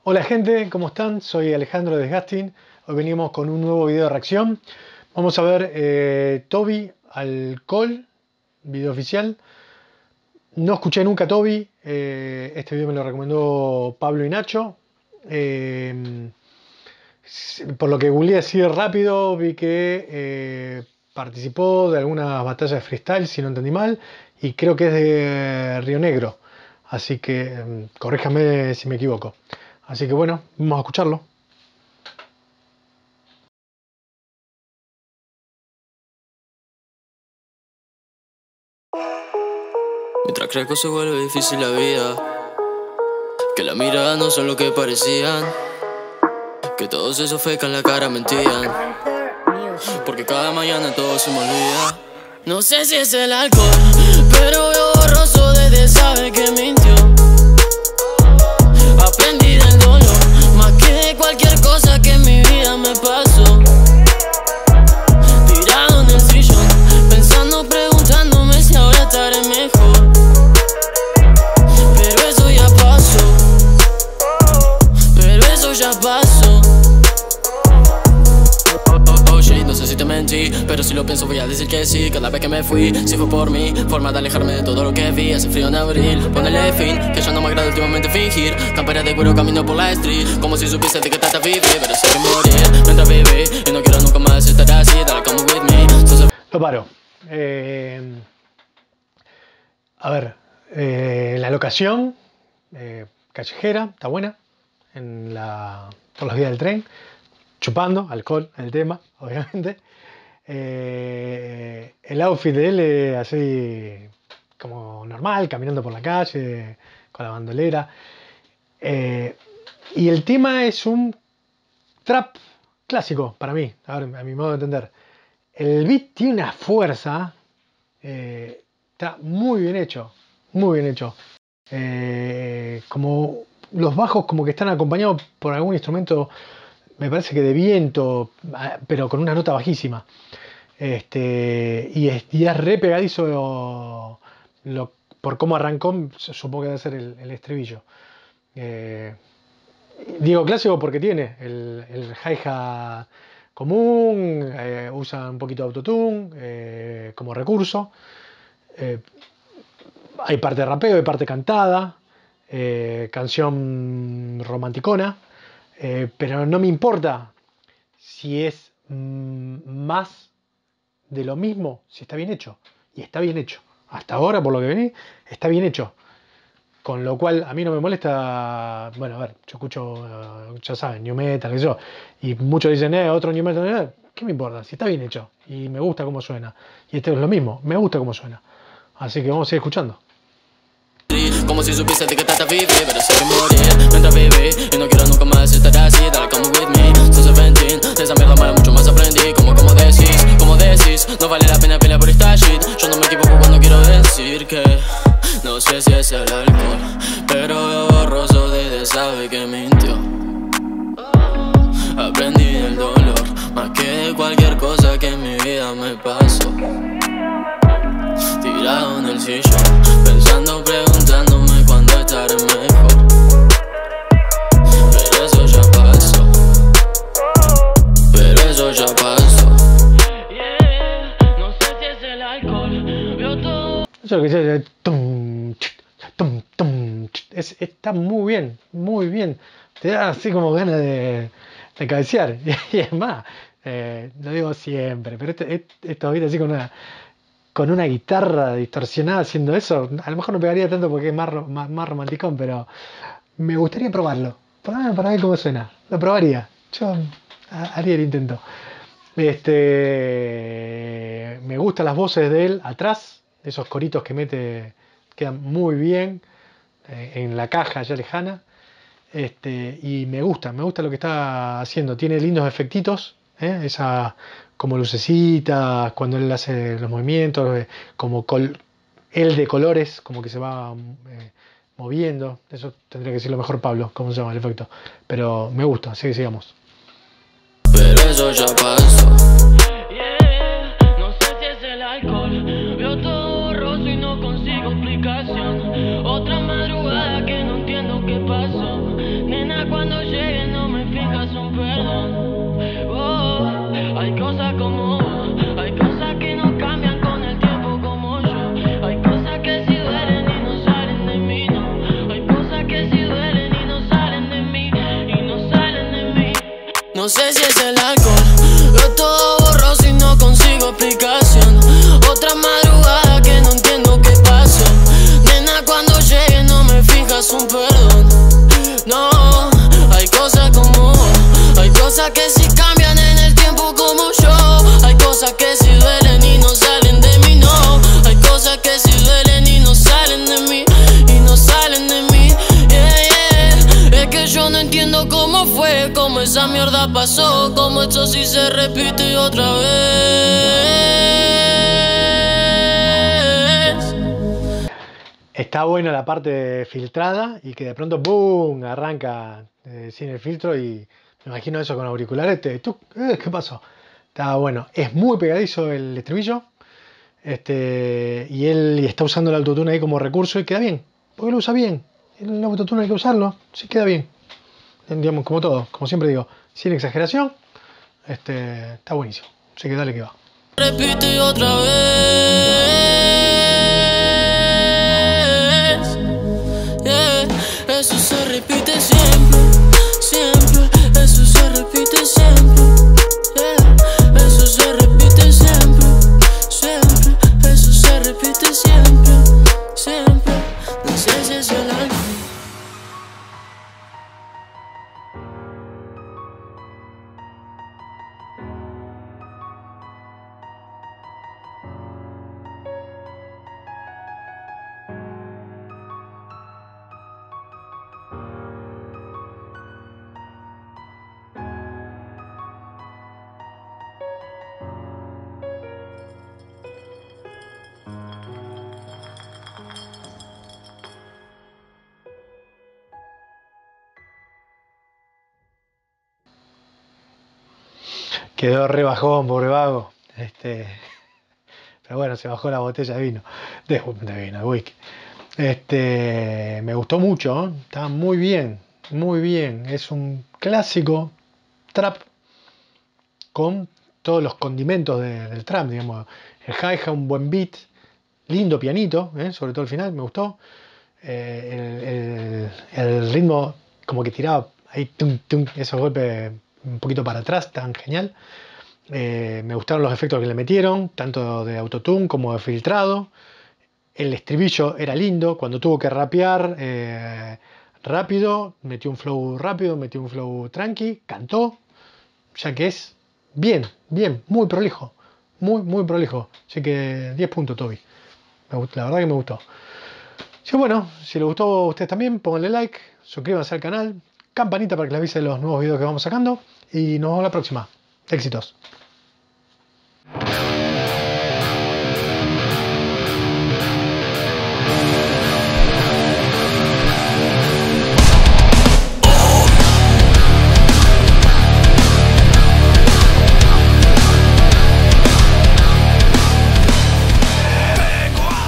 Hola gente, ¿cómo están? Soy Alejandro de Desgasting. Hoy venimos con un nuevo video de reacción. Vamos a ver Toby Alcohol, video oficial. No escuché nunca a Toby. Este video me lo recomendó Pablo y Nacho. Por lo que googleé así rápido, vi que participó de algunas batallas de freestyle, si no entendí mal. Y creo que es de Río Negro. Así que corríjame si me equivoco. Así que bueno, vamos a escucharlo. Mientras crezco se vuelve difícil la vida, que las miradas no son lo que parecían, que todos esos fake en la cara mentían, porque cada mañana todo se me olvida. No sé si es el alcohol, pero veo borroso desde sabe que mintió. Aprendí del dolor, más que de cualquier cosa que en mi vida me pasó. Tirado en el sillón, pensando, preguntándome si ahora estaré mejor. Pero eso ya pasó, pero eso ya pasó. Oye, no sé si te mentí, pero si lo pienso voy a decir que sí. Cada vez que me fui, si fue por mí, forma de alejarme de todo lo que vi. Hace frío en abril, ponele fin, que ya no me agrada últimamente fingir. Campera de cuero camino por la street, como si supiese de que trata vivir, pero sé que morir mientras viví. Y no quiero nunca más estar así, dale come with me. Lo paro. A ver, la locación callejera, está buena. Por las vías del tren. Chupando, alcohol, el tema, obviamente. El outfit de él es así como normal, caminando por la calle, con la bandolera. Y el tema es un trap clásico para mí, a mi modo de entender. El beat tiene una fuerza, está muy bien hecho, muy bien hecho. Como los bajos como que están acompañados por algún instrumento, me parece que de viento, pero con una nota bajísima. Y es re pegadizo por cómo arrancó, supongo que debe ser el estribillo. Digo clásico porque tiene el hi-hat común, usa un poquito de autotune como recurso. Hay parte de rapeo, hay parte cantada, canción romanticona. Pero no me importa si es más de lo mismo, si está bien hecho. Y está bien hecho. Hasta ahora, por lo que vení, está bien hecho. Con lo cual, a mí no me molesta. Bueno, a ver, yo escucho, ya saben, new metal, qué sé yo. Y muchos dicen, otro new metal. ¿Qué me importa? Si está bien hecho. Y me gusta cómo suena. Y este es lo mismo, me gusta cómo suena. Así que vamos a seguir escuchando. Como si supiese de que trata vivir, pero sé que morir mientras viví. Y no quiero nunca más estar así, dale come with me. Son 17, de esa mierda mala mucho más aprendí. Como decís, no vale la pena pelear por esta shit. Yo no me equivoco cuando quiero decir que no sé si es el alcohol, pero veo borroso desde sabe que mintió. Aprendí del dolor, más que de cualquier cosa que en mi vida me pasó. Tirado en el sillón, pensando, preguntándome cuándo estaré mejor. Pero eso ya pasó, pero eso ya pasó. No sé si es el alcohol, veo todo. Eso es lo que dice, está muy bien, muy bien. Te da así como ganas de cabecear. Y es más, lo digo siempre, pero esto ahorita así con una guitarra distorsionada haciendo eso, a lo mejor no pegaría tanto porque es más romanticón, pero me gustaría probarlo. Para ver cómo suena. Lo probaría. Yo haría el intento. Me gustan las voces de él atrás. Esos coritos que mete quedan muy bien en la caja ya lejana. Y me gusta lo que está haciendo. Tiene lindos efectitos. Esa como lucecitas cuando él hace los movimientos, como él de colores, como que se va moviendo. Eso tendría que decirlo mejor Pablo, cómo se llama el efecto. Pero me gusta, así que sigamos. Pero eso ya pasó. No sé si es el alcohol, veo todo borroso y no consigo explicación. Otra madrugada que no entiendo qué pasó. Nena, cuando No sé si es el alcohol, yo todo borro si no consigo explicación. Otra madrugada que no entiendo qué pasó. Nena, cuando llegue no me fijas un perdón. No, hay cosas como hay cosas que sí cambian en el tiempo como yo. Hay cosas que sí duelen y no salen de mí, no. Hay cosas que sí duelen y no salen de mí. Y no salen de mí, yeah, yeah. Es que yo no entiendo cómo fue, cómo esa mierda pasó, cómo esto sí se repite otra vez. Está buena la parte filtrada y que de pronto ¡boom! Arranca sin el filtro y me imagino eso con auriculares. ¿Qué pasó? Está bueno. Es muy pegadizo el estribillo. Y él está usando el autotune ahí como recurso y queda bien. Porque lo usa bien. El autotune hay que usarlo. Sí, queda bien. Digamos, como todo. Como siempre digo, sin exageración. Está buenísimo. Así que dale que va. Repite otra vez. Yeah. Eso se repite siempre, siempre. Eso se repite siempre. Yeah. Eso se repite siempre, siempre. Eso se repite siempre, siempre. No sé si es el alcohol. Quedó re bajón, pobre vago. Pero bueno, se bajó la botella de vino. De vino, de whisky. Me gustó mucho, ¿eh? Está muy bien, muy bien. Es un clásico trap con todos los condimentos del trap, digamos. El hi-hat, un buen beat, lindo pianito, sobre todo el final, me gustó. El ritmo como que tiraba ahí, tum, tum, esos golpes un poquito para atrás, tan genial. Me gustaron los efectos que le metieron, tanto de autotune como de filtrado. El estribillo era lindo, cuando tuvo que rapear rápido, metió un flow rápido, metió un flow tranqui, cantó, ya que es bien, bien, muy prolijo, muy, muy prolijo. Así que 10 puntos, Toby. La verdad que me gustó. Sí, bueno, si les gustó a ustedes también, pónganle like, suscríbanse al canal, campanita para que les avise de los nuevos videos que vamos sacando y nos vemos la próxima. Éxitos.